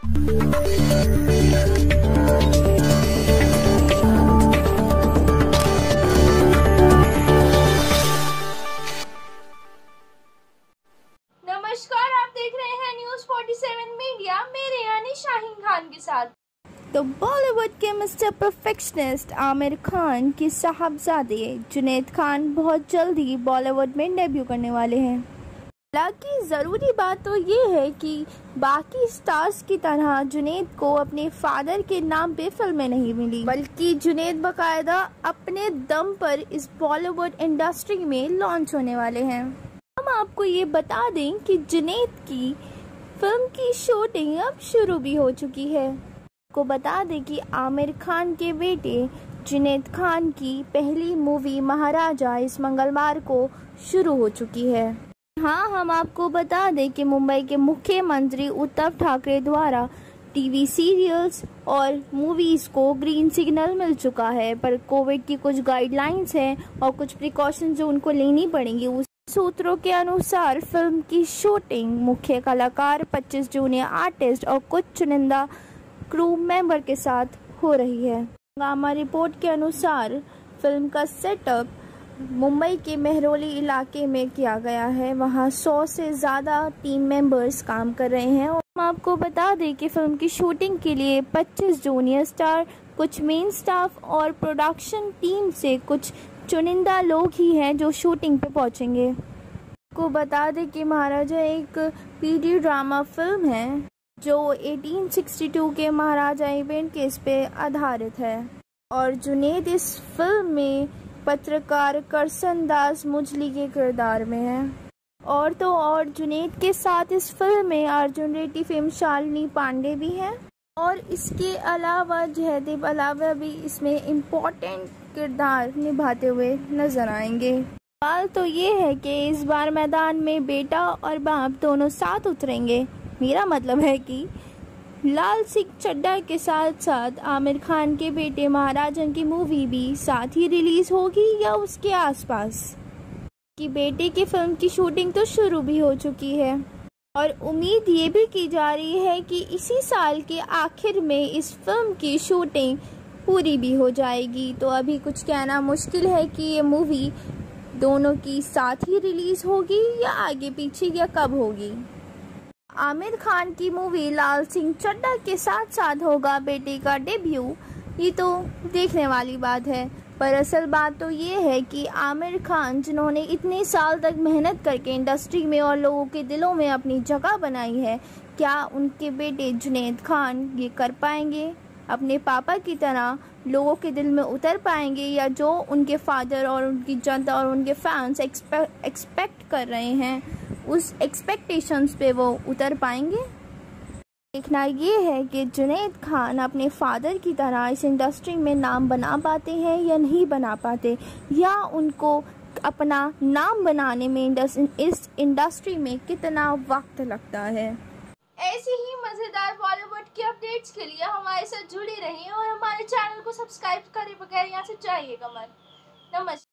नमस्कार, आप देख रहे हैं न्यूज़ 47 मीडिया मेरे यानी शाहीन खान के साथ। तो बॉलीवुड के मिस्टर परफेक्शनिस्ट आमिर खान की साहबजादे जुनैद खान बहुत जल्दी बॉलीवुड में डेब्यू करने वाले हैं। हालांकि ज़रूरी बात तो ये है कि बाकी स्टार्स की तरह जुनैद को अपने फादर के नाम पे फिल्में नहीं मिली, बल्कि जुनैद बाकायदा अपने दम पर इस बॉलीवुड इंडस्ट्री में लॉन्च होने वाले हैं। हम आपको ये बता दें कि जुनैद की फिल्म की शूटिंग अब शुरू भी हो चुकी है। को बता दें कि आमिर खान के बेटे जुनैद खान की पहली मूवी महाराजा इस मंगलवार को शुरू हो चुकी है। हाँ, हम आपको बता दें कि मुंबई के मुख्यमंत्री उद्धव ठाकरे द्वारा टीवी सीरियल्स और मूवीज़ को ग्रीन सिग्नल मिल चुका है, पर कोविड की कुछ गाइडलाइंस हैं और कुछ प्रिकॉशंस जो उनको लेनी पड़ेंगी। उस सूत्रों के अनुसार फिल्म की शूटिंग मुख्य कलाकार, 25 जूनियर आर्टिस्ट और कुछ चुनिंदा क्रू मेंबर के साथ हो रही है। गामा रिपोर्ट के अनुसार फिल्म का सेटअप मुंबई के मेहरौली इलाके में किया गया है। वहां 100 से ज़्यादा टीम मेंबर्स काम कर रहे हैं। और हम आपको बता दें कि फिल्म की शूटिंग के लिए 25 जूनियर स्टार, कुछ मेन स्टाफ और प्रोडक्शन टीम से कुछ चुनिंदा लोग ही हैं जो शूटिंग पे पहुंचेंगे। आपको बता दें कि महाराजा एक पीडी ड्रामा फिल्म है जो 1862 के महाराजा इवेंट केस पे आधारित है और जुनैद इस फिल्म में पत्रकार करसन दास मुजली के किरदार में है। और तो और जुनैद के साथ इस फिल्म में अर्जुन रेड्डी, फेम शालिनी पांडे भी हैं और इसके अलावा जयदेव अलावा भी इसमें इम्पोर्टेंट किरदार निभाते हुए नजर आएंगे। सवाल तो ये है कि इस बार मैदान में बेटा और बाप दोनों साथ उतरेंगे। मेरा मतलब है कि लाल सिंह चड्ढा के साथ साथ आमिर खान के बेटे महाराजन की मूवी भी साथ ही रिलीज होगी या उसके आसपास। कि बेटे की फिल्म की शूटिंग तो शुरू भी हो चुकी है और उम्मीद ये भी की जा रही है कि इसी साल के आखिर में इस फिल्म की शूटिंग पूरी भी हो जाएगी। तो अभी कुछ कहना मुश्किल है कि ये मूवी दोनों की साथ ही रिलीज होगी या आगे पीछे या कब होगी। आमिर खान की मूवी लाल सिंह चड्ढा के साथ साथ होगा बेटे का डेब्यू, ये तो देखने वाली बात है। पर असल बात तो ये है कि आमिर खान जिन्होंने इतने साल तक मेहनत करके इंडस्ट्री में और लोगों के दिलों में अपनी जगह बनाई है, क्या उनके बेटे जुनैद खान ये कर पाएंगे, अपने पापा की तरह लोगों के दिल में उतर पाएंगे, या जो उनके फादर और उनकी जनता और उनके फैंस एक्सपेक्ट कर रहे हैं उस एक्सपेक्टेशंस पे वो उतर पाएंगे। देखना ये है कि जुनैद खान अपने फादर की तरह इस इंडस्ट्री में नाम बना पाते हैं या नहीं बना पाते, या उनको अपना नाम बनाने में इस इंडस्ट्री में कितना वक्त लगता है। ऐसी ही मज़ेदार बॉलीवुड की अपडेट्स के लिए हमारे साथ जुड़े रहिए और हमारे चैनल को सब्सक्राइब करे बगैर यहाँ से जाइएगा मत। नमस्कार।